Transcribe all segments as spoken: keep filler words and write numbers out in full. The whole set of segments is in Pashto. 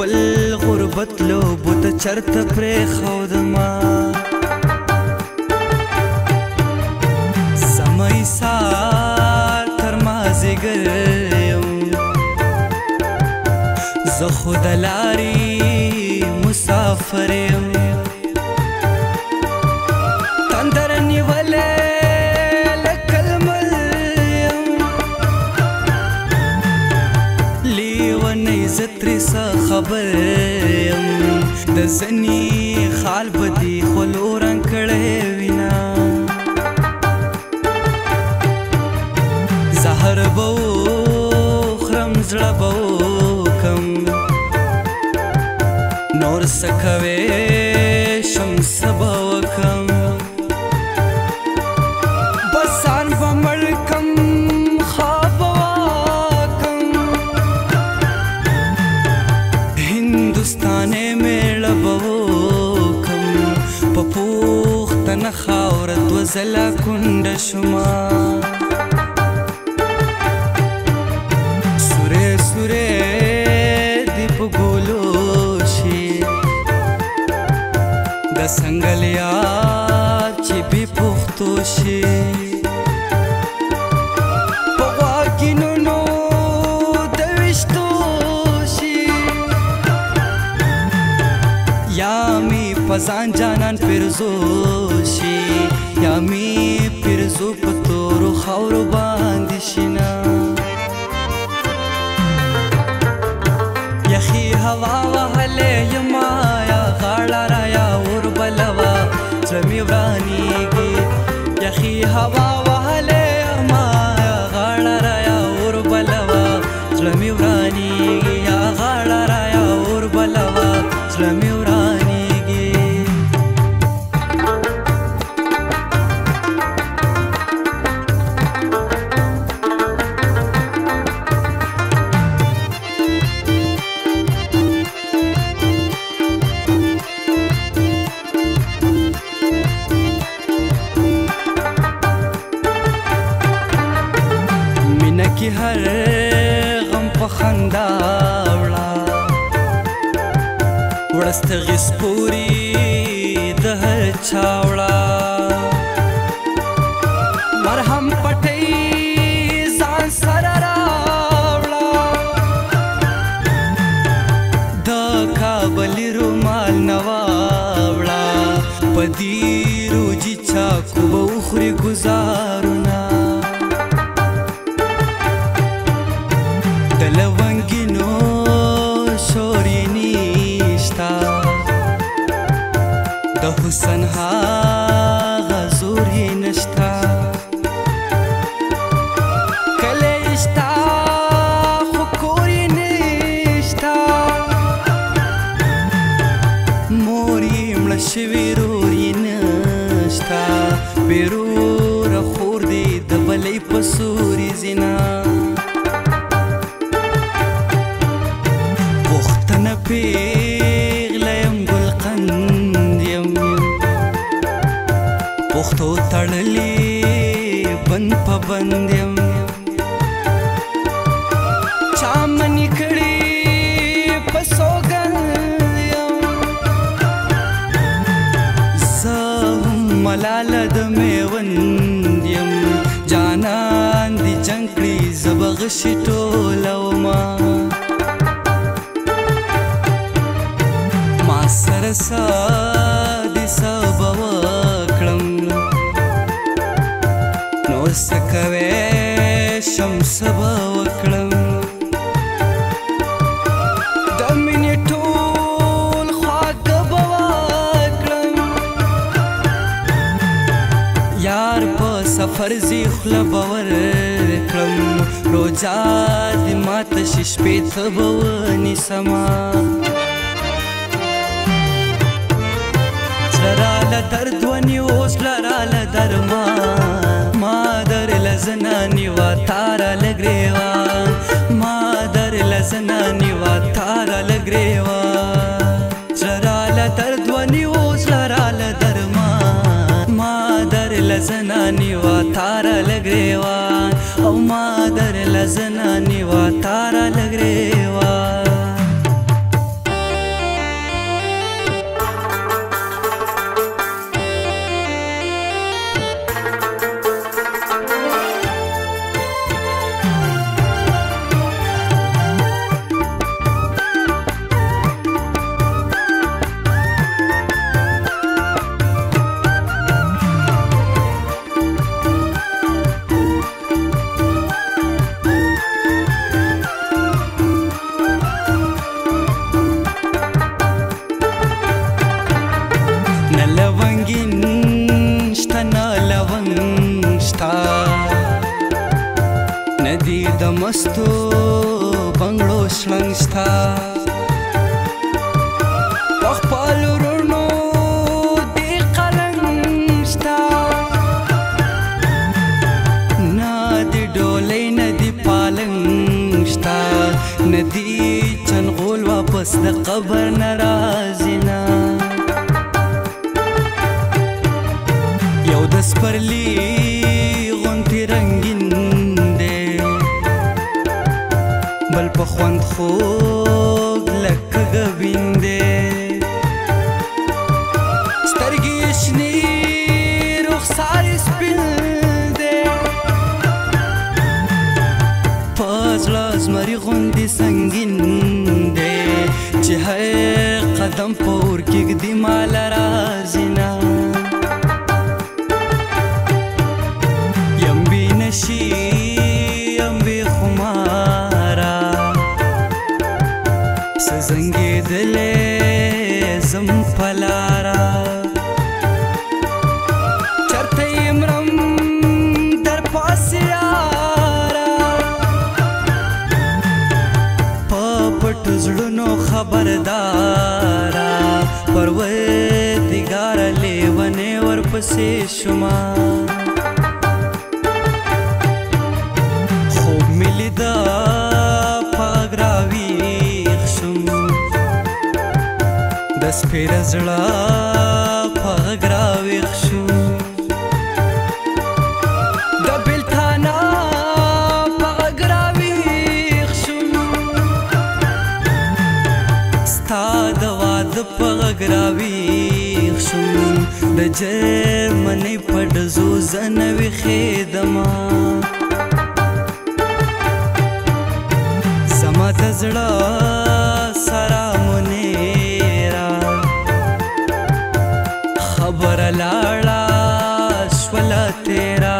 خپل غربت لوبو ته چرته پرېښودما سمه سار تر مازدیګر یم زه خو د لارې مسافر یم تندر نیولی لکه لمر یم لیونی زه ترې څه خبر یم د ځنې خال به دې خولو رنګ کړی وینه زهر به وخورم زړه به وکم نور څه کوی شم څه به وکم بسان به مړ کم خواب به واکم هندوستانې میړه به وکم په پوښتنه خاوره دوه ځله کونډه شومه سورې سورې دې په ګولو شي د سنګل یاد چې بې پوښتو شي په غوږینونو د ویشتو شي یا مې په ځان جانان پیرزو شي یا مې پیرزو په تورو خاورو باندې شینه یخی هوا وهلې یما یا غاړه رایا اور بلوا زړه مې ورانیږي یخی هوا وهلې یما یا غاړه رایا اور بلوا زړه مې ورانیږي یا غاړه رایا اور بلوا زړه مې ورانیږي کی هر غم په خندا وړه وړستغې سپوري د هر چا وړه مرهم پټۍ ځان سره راوړه د کابلي رومال نه واوړه په دې روجي چاکو به وخوري ګزارونه د لونګینو شور یې نیشته د حسن هغه زور یې نشته کلی یې شته خو کور یې نشته مور یې مړه شوې رور یې نشته بې روره خور دې د بلۍ په سوري ځینه پوښتنه پیغله یم ګلقند یم پښتو تړلې بند په بند یم چا منې کړي په سوګند یم زه هم ملاله د میوند یم جانان دې جنګ کړي زه به غشي ټولومه سره سا دې څه به وکړم نور څه کوی شم څه به وکړم د مینې ټول خواږه به وکړم یار په سفر ځي خوله به ورکړم روجا دې ماته شي شپې ته به ونیسمه لراله درد ونیوس لراله درمان مادر لزنانی و تارا لگریوان مادر لزنانی و تارا لگریوان لراله درد ونیوس لراله درمان مادر لزنانی و تارا لگریوان او مادر لزنانی و تارا لگریوان مستو بنگړو شلنګ شتا خپل ورونو دی قلنګ شتا نه دی ډولۍ نه دی پالنګ شتا نه دی چنغول واپس د قبر نه راځي نه یو د سپرلي غونډې رنګین دی بل په خوند خوږ لکه ګبین دی سترګې یې شنې رخسار یې سپین دی په زړه زمري غوندې سنګین دی چې هر قدم په اور کېږدي ماله راځي نه شي امبي خمارا سزنګېدلې زم پلارا چرته یمرم در پاسې یارا په پټو زړونو خبردارا پروردګاره لیونې ورپسې شوما دا پاګراویښ شوم د سپېره زړه پاګراویښ شوم د بېلتانه پاګراویښ شوم ستا د واده پاګراویښ شوم د جرمنۍ په ډزو زه نه ویښېدمه د زړه سره منیرا خبره لاړه شوله تیرا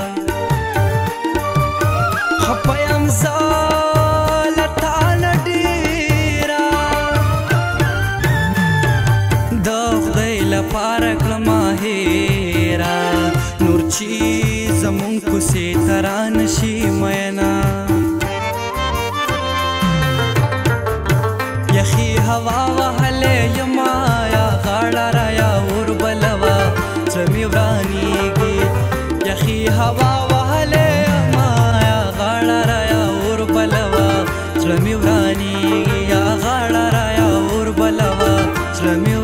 خپه یم زه له تا نه ډېره د خدای لپاره کړمه هېره نور چې زمونږ کوڅې ته رانشي مینه یخی هوا وهلې یما یا غاړه رایا اور بلوا زړه مې ورانېږي یخی هوا وهلې یما یا غاړه رایا اور بلوا زړه مې ورانېږي یا غاړه رایا اور بلوا زړه مې